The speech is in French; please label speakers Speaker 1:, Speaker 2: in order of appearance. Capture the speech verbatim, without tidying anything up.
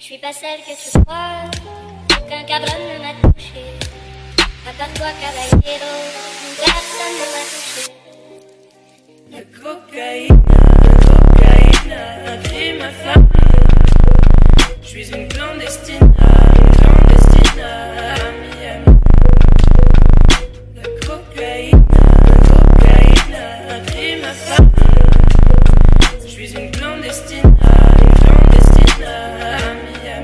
Speaker 1: Je suis pas celle que tu crois, aucun cabron ne m'a touché. À part toi, caballero, personne ne m'a touché.
Speaker 2: La cocaïne, la cocaïne a pris ma famille. Je suis une